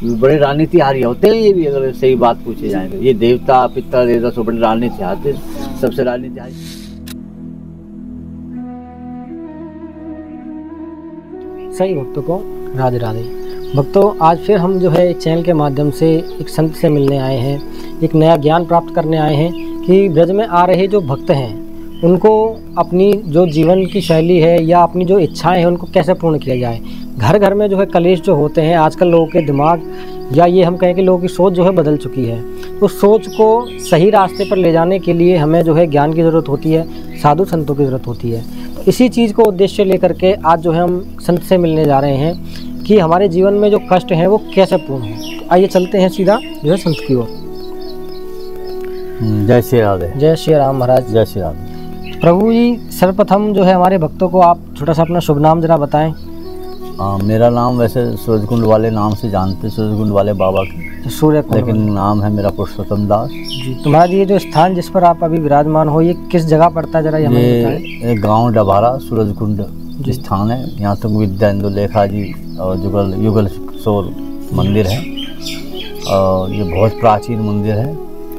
बड़े राजनीतिहारी होते हैं ये भी, अगर सही बात पूछे जाए तो। ये देवता पिता देवता सब बड़े राजनीतिहारी, सबसे राजनीतिहारी। सही भक्तों को राधे राधे। भक्तों, आज फिर हम जो है एक चैनल के माध्यम से एक संत से मिलने आए हैं, एक नया ज्ञान प्राप्त करने आए हैं कि ब्रज में आ रहे जो भक्त हैं उनको अपनी जो जीवन की शैली है या अपनी जो इच्छाएं हैं उनको कैसे पूर्ण किया जाए। घर घर में जो है कलेश जो होते हैं, आजकल लोगों के दिमाग या ये हम कहें कि लोगों की सोच जो है बदल चुकी है। तो सोच को सही रास्ते पर ले जाने के लिए हमें जो है ज्ञान की ज़रूरत होती है, साधु संतों की ज़रूरत होती है। तो इसी चीज़ को उद्देश्य लेकर के आज जो है हम संत से मिलने जा रहे हैं कि हमारे जीवन में जो कष्ट हैं वो कैसे पूर्ण हो। तो आइए चलते हैं सीधा जो है संत की ओर। जय श्री राधे। जय श्री राम महाराज। जय श्री राम। प्रभु जी, सर्वप्रथम जो है हमारे भक्तों को आप छोटा सा अपना शुभ नाम जरा बताएं। मेरा नाम वैसे सूरजकुंड वाले नाम से जानते, सूरजकुंड वाले बाबा के सूर्य, लेकिन नाम है मेरा पुरुषोत्तम दास जी। तुम्हारा ये जो स्थान जिस पर आप अभी विराजमान हो ये किस जगह पड़ता है, जरा ये हमें बताएं। एक गांव डभारा सूरजकुंड स्थान है। यहाँ तक विद्या इंदुलेखा जी और युगल किशोर मंदिर है और ये बहुत प्राचीन मंदिर है।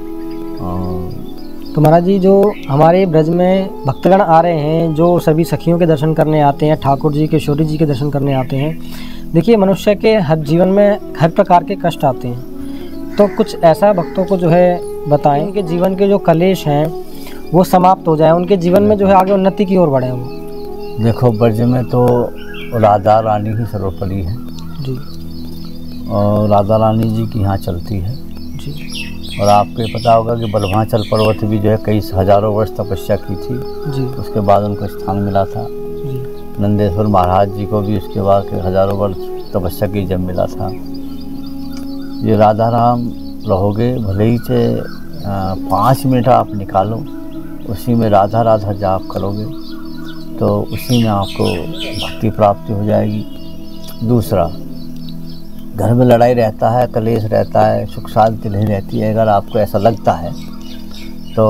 तो महाराज जी, जो हमारे ब्रज में भक्तगण आ रहे हैं, जो सभी सखियों के दर्शन करने आते हैं, ठाकुर जी किशोरी जी के दर्शन करने आते हैं, देखिए मनुष्य के हर जीवन में हर प्रकार के कष्ट आते हैं। तो कुछ ऐसा भक्तों को जो है बताएं कि जीवन के जो कलेश हैं वो समाप्त हो जाए, उनके जीवन में जो है आगे उन्नति की ओर बढ़े वो। देखो, ब्रज में तो राधा रानी ही सर्वोपरि है जी, और राधा रानी जी की यहाँ चलती है जी। और आपको पता होगा कि बल्भाचल पर्वत भी जो है कई हजारों वर्ष तपस्या की थी जी, उसके बाद उनको स्थान मिला था जी। नंदेश्वर महाराज जी को भी उसके बाद के हजारों वर्ष तपस्या की जब मिला था। ये राधा राम रहोगे, भले ही से 5 मिनट आप निकालो, उसी में राधा राधा जाप करोगे तो उसी में आपको भक्ति प्राप्ति हो जाएगी। दूसरा, घर में लड़ाई रहता है, कलेश रहता है, सुख शांति नहीं रहती है, अगर आपको ऐसा लगता है तो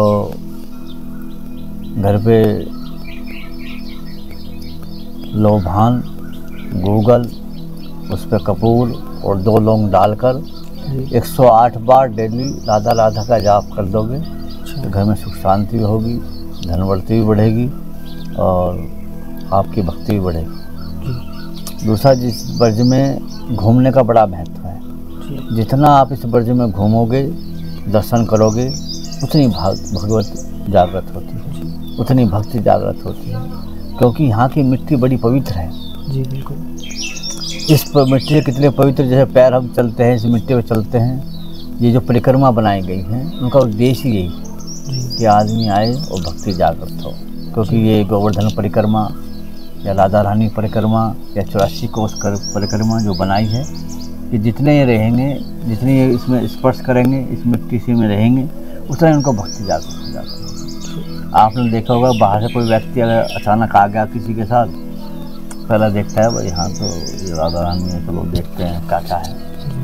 घर पे लोभान गूगल उस पर कपूर और 2 लौंग डालकर 108 बार डेली राधा राधा का जाप कर दोगे तो घर में सुख शांति होगी, धनवर्ती भी बढ़ेगी और आपकी भक्ति भी बढ़ेगी। दूसरा, जिस ब्रज में घूमने का बड़ा महत्व है। जितना आप इस ब्रज में घूमोगे, दर्शन करोगे, उतनी भगवत जागृत होती है, उतनी भक्ति जागृत होती है, क्योंकि यहाँ की मिट्टी बड़ी पवित्र है जी। बिल्कुल। इस मिट्टी से कितने पवित्र जैसे पैर हम चलते हैं, इस मिट्टी पर चलते हैं। ये जो परिक्रमा बनाई गई हैं उनका उद्देश्य यही कि आदमी आए और भक्ति जागृत हो, क्योंकि ये गोवर्धन परिक्रमा या राधा रानी परिक्रमा या 84 कोस परिक्रमा जो बनाई है, कि जितने ये रहेंगे, जितने ये इसमें स्पर्श करेंगे, इस मिट्टी से में रहेंगे, उतना ही उनको भक्ति जागृत हो जाती है। आपने देखा होगा, बाहर से कोई व्यक्ति अगर अचानक आ गया किसी के साथ, पहला देखता है भाई यहाँ तो ये राधा रानी है, तो लोग देखते हैं क्या है।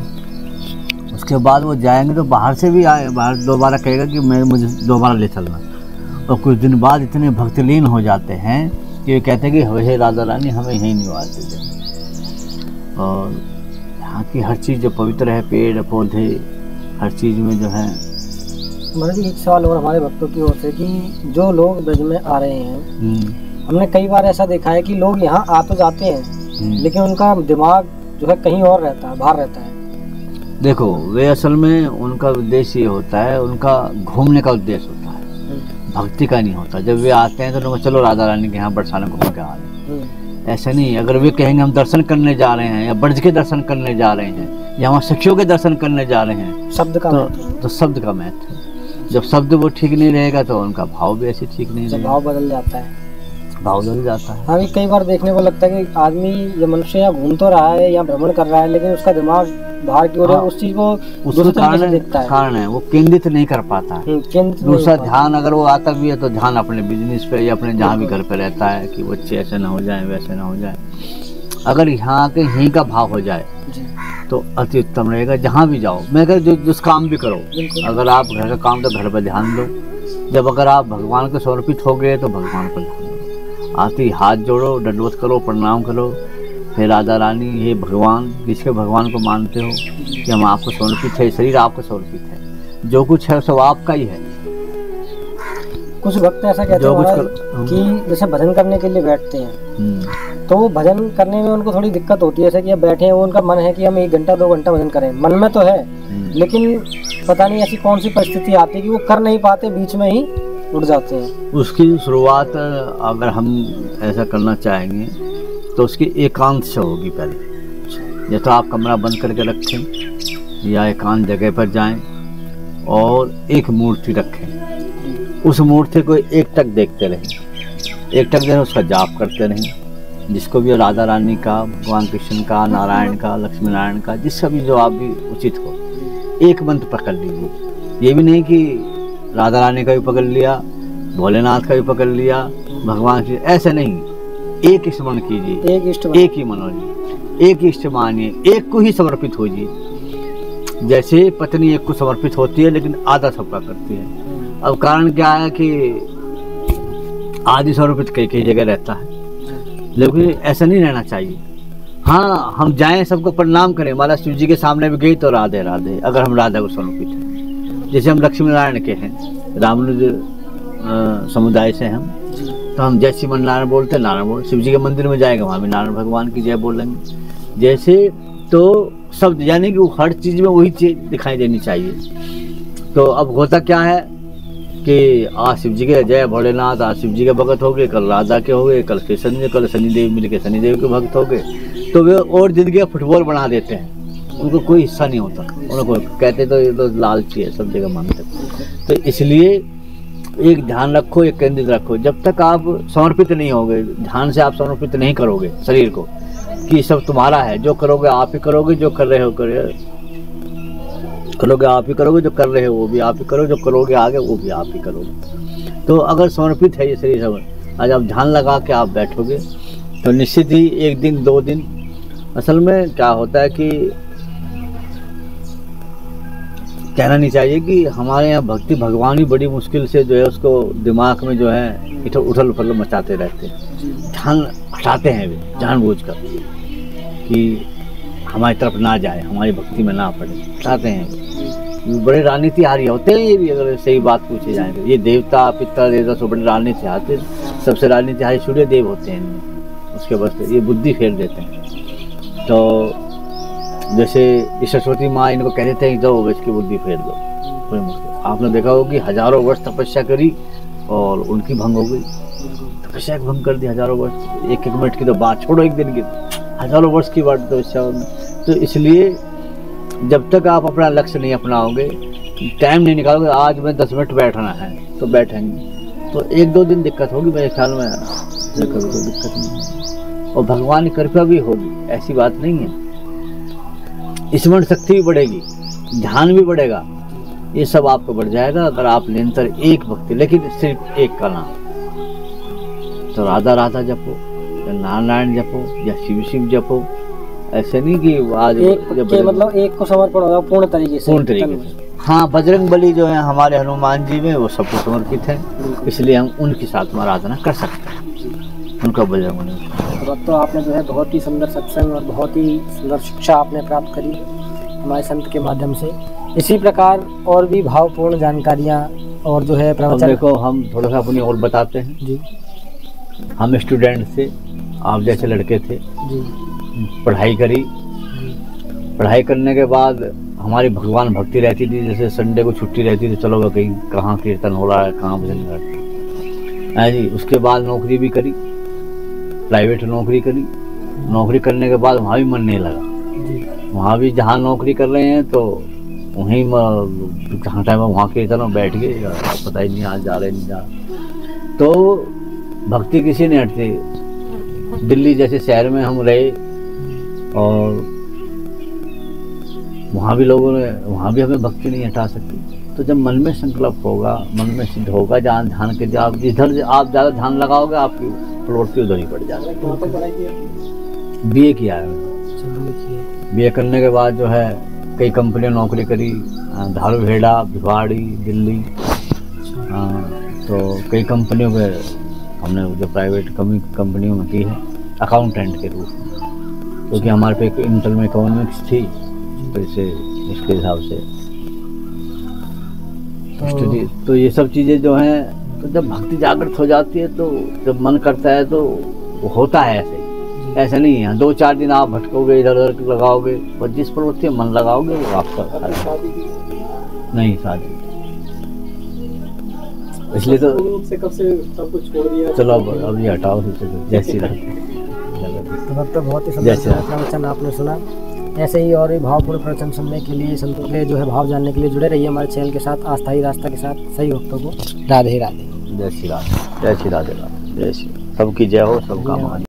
उसके बाद वो जाएंगे तो बाहर से भी आए, बाहर दोबारा कहेगा कि मुझे दोबारा ले चलना। और कुछ दिन बाद इतने भक्तिलीन हो जाते हैं कि वे कहते हैं कि हे राधा रानी हमें यहीं निवास दे दें। और यहाँ की हर चीज़ जो पवित्र है, पेड़ पौधे, हर चीज़ में जो है। महाराज जी, एक सवाल और हमारे भक्तों की ओर से कि जो लोग ब्रज में आ रहे हैं, हमने कई बार ऐसा देखा है कि लोग यहाँ आ तो जाते हैं लेकिन उनका दिमाग जो है कहीं और रहता है, बाहर रहता है। देखो, वे असल में उनका उद्देश्य ये होता है, उनका घूमने का उद्देश्य होता है, भक्ति का नहीं होता। जब वे आते हैं तो लोग चलो राधा रानी के यहाँ बरसाने घूम के आ रहे हैं, ऐसा नहीं। अगर वे कहेंगे हम दर्शन करने जा रहे हैं या ब्रज के दर्शन करने जा रहे हैं या वहाँ सखियों के दर्शन करने जा रहे हैं, शब्द का तो शब्द का महत्व है। जब शब्द वो ठीक नहीं रहेगा तो उनका भाव भी ऐसे ठीक नहीं रहेगा, भाव बदल जाता है, भाव बदल जाता है। हाँ, कई बार देखने को लगता है कि आदमी या मनुष्य यहाँ घूम तो रहा है या भ्रमण कर रहा है लेकिन उसका दिमाग बाहर की ओर है, उस चीज को उसका कारण है वो केंद्रित नहीं कर पाता। दूसरा, ध्यान अगर वो आता भी है तो ध्यान अपने बिजनेस पे या अपने जहाँ भी घर पे रहता है कि बच्चे ऐसे ना हो जाए, वैसे ना हो जाए। अगर यहाँ के ही का भाव हो जाए तो अति उत्तम रहेगा। जहाँ भी जाओ, मैं कह जिस काम भी करो, अगर आप घर का काम तो घर पर ध्यान दो, जब अगर आप भगवान को समर्पित हो गए तो भगवान को ध्यान दो। आते ही हाथ जोड़ो, दंडवत करो, प्रणाम करो, हे राधा रानी, हे भगवान, किसके भगवान को मानते हो कि हम आपको समर्पित है, शरीर आपको समर्पित है, जो कुछ है सब आपका ही है। कुछ भक्त ऐसा कहते हैं कि जैसे भजन करने के लिए बैठते हैं तो वो भजन करने में उनको थोड़ी दिक्कत होती है, जैसे कि अब बैठे हैं, वो उनका मन है कि हम 1 घंटा 2 घंटा भजन करें, मन में तो है, लेकिन पता नहीं ऐसी कौन सी परिस्थिति आती है कि वो कर नहीं पाते, बीच में ही उठ जाते हैं। उसकी शुरुआत अगर हम ऐसा करना चाहेंगे तो उसकी एकांत से होगी पहले। या तो आप कमरा बंद करके रखें या एकांत जगह पर जाएं और एक मूर्ति रखें, उस मूर्ति को एकटक देखते रहें, एकटक देर उसका जाप करते रहें, जिसको भी राधा रानी का, भगवान कृष्ण का, नारायण का, लक्ष्मी नारायण का, जिसका भी जो आप भी उचित हो, एक मंत्र पकड़ लीजिए। ये भी नहीं कि राधा रानी का भी पकड़ लिया, भोलेनाथ का भी पकड़ लिया, भगवान की, ऐसे नहीं, एक स्मरण कीजिए, एक ही मनोजिए, एक ही इष्ट मानिए, एक को ही समर्पित होइए। जैसे पत्नी एक को समर्पित होती है लेकिन आधा सबका करती है। अब कारण क्या है कि आदि समर्पित कई जगह रहता है, लेकिन ऐसा नहीं रहना चाहिए। हाँ, हम जाएं, सबको प्रणाम करें, हमारा शिव जी के सामने भी गई तो राधे राधे, अगर हम राधा को समर्पित हैं। जैसे हम लक्ष्मी नारायण के हैं, रामानुज समुदाय से हम, तो हम जय श्रीमन नारायण बोलते हैं, नारायण बोलते, शिव जी के मंदिर में जाएगा वहाँ भी नारायण भगवान की जय बोलेंगे। जैसे तो शब्द, यानी कि हर चीज़ में वही चीज़ दिखाई देनी चाहिए। तो अब होता क्या है कि आज शिव जी के जय भोलेनाथ, आज शिव जी के भक्त हो गए, कल राधा के हो गए, कल कृष्ण, कल शनि देव मिल के शनि देव के भक्त हो गए, तो वे और जिंदगी का फुटबॉल बना देते हैं, उनको कोई हिस्सा नहीं होता। उनको कहते तो ये तो लालची है, सब जगह मानते। तो इसलिए एक ध्यान रखो, एक केंद्रित रखो। जब तक आप समर्पित नहीं होगे, ध्यान से आप समर्पित नहीं करोगे शरीर को कि सब तुम्हारा है, जो करोगे आप ही करोगे, जो कर रहे हो करोगे आप ही करोगे, जो कर रहे हो वो भी आप ही करोगे, जो करोगे आगे वो भी आप ही करोगे। तो अगर समर्पित है ये शरीर सब, आज आप ध्यान लगा के आप बैठोगे तो निश्चित ही 1 दिन 2 दिन, असल में क्या होता है कि कहना नहीं चाहिए कि हमारे यहाँ भक्ति भगवान ही बड़ी मुश्किल से जो है उसको दिमाग में जो है उथल पुथल मचाते रहते हैं, ध्यान हटाते हैं वे जानबूझकर कि हमारी तरफ ना जाए, हमारी भक्ति में ना पड़े, हटाते हैं। बड़े राजनीतिहारी होते हैं ये भी, अगर सही बात पूछी जाए तो। ये देवता पितर देवता सब बड़े राजनीतिहारी, सबसे राजनीतिहारी सूर्य देव होते हैं, उसके बाद ये बुद्धि फेर देते हैं। तो जैसे सरस्वती माँ इनको कह देते हैं कि जाओ इसकी बुद्धि फेर दो, कोई मुश्किल। आपने देखा होगा कि हजारों वर्ष तपस्या करी और उनकी भंग हो गई, तपस्या भंग कर दी हजारों वर्ष। 1 मिनट की तो बात छोड़ो, 1 दिन की, हजारों वर्ष की बात तपस्या में। तो इसलिए जब तक आप अपना लक्ष्य नहीं अपनाओगे, टाइम नहीं निकालोगे, आज मैं 10 मिनट बैठना है तो बैठेंगे, तो 1-2 दिन दिक्कत होगी मेरे ख्याल में, कभी कोई दिक्कत नहीं है। और भगवान की कृपा भी होगी, ऐसी बात नहीं है। स्मरण शक्ति भी बढ़ेगी, ध्यान भी बढ़ेगा, ये सब आपको बढ़ जाएगा अगर आप निरंतर एक भक्ति, लेकिन सिर्फ एक का नाम। तो राधा राधा जपो या नारायण जपो या शिव शिव जपो, ऐसे नहीं कि आज मतलब एक को समर्पण होगा पूर्ण तरीके से। हाँ, बजरंग बली जो है हमारे हनुमान जी में, वो सबको समर्पित है, इसलिए हम उनके साथ में आराधना कर सकते हैं, उनका बजरंग बली। तो आपने जो है बहुत ही सुंदर सत्संग और बहुत ही सुंदर शिक्षा आपने प्राप्त करी हमारे संत के माध्यम से। इसी प्रकार और भी भावपूर्ण जानकारियाँ और जो है प्रवचन, देखो हम थोड़ा सा अपनी और बताते हैं जी। हम स्टूडेंट थे, आप जैसे लड़के थे जी, पढ़ाई करी, पढ़ाई करने के बाद हमारी भगवान भक्ति रहती थी। जैसे संडे को छुट्टी रहती थी, चलो कहीं कहाँ कीर्तन हो रहा है, कहाँ भजन करते हैं जी। उसके बाद नौकरी भी करी, प्राइवेट नौकरी करी। नौकरी करने के बाद वहाँ भी मन नहीं लगा, वहाँ भी जहाँ नौकरी कर रहे हैं तो वहीं जहाँ टाइम वहाँ कीर्तन में बैठ गए, पता ही नहीं आज जा रहे नहीं जा रहे। तो भक्ति किसी ने हटती। दिल्ली जैसे शहर में हम रहे और वहाँ भी लोगों ने, वहाँ भी हमें भक्ति नहीं हटा सकती। तो जब मन में संकल्प होगा, मन में सिद्ध होगा, जहाँ ध्यान के आप जिधर आप ज़्यादा ध्यान लगाओगे आपकी प्रवृत्ति उधर ही पड़ जाएगी। BA किया है, BA करने के बाद जो है कई कंपनियों नौकरी करी, धारूहेड़ा, भिवाड़ी, दिल्ली, तो कई कंपनियों में हमने जो प्राइवेट कंपनियों में की है अकाउंटेंट के रूप में। क्योंकि हमारे पे एक इंटर में इकोनॉमिक्स थी, तो इसे उसके हिसाब से स्टडी। तो ये सब चीज़ें जो हैं, तो जब भक्ति जागृत हो जाती है तो जब मन करता है तो वो होता है। ऐसे नहीं है 2-4 दिन आप भटकोगे, इधर उधर लगाओगे, और जिस प्रवृत्ति में मन लगाओगे वो आपका नहीं शादी। इसलिए तो कब से सब कुछ छोड़ दिया। चलो अब ये हटाओ। जय श्री राम। तो भक्त बहुत ही सुंदर प्रवचन आपने सुना। ऐसे ही और भी भावपूर्ण प्रवचन सुनने के लिए, संतों के जो है भाव जानने के लिए जुड़े रहिए हमारे चैनल के साथ, अस्थायी रास्ता के साथ। सही भक्तों को राधे राधे। जय श्री राम। जय श्री राधे राम। जय श्री। सबकी जय हो, सबका मान।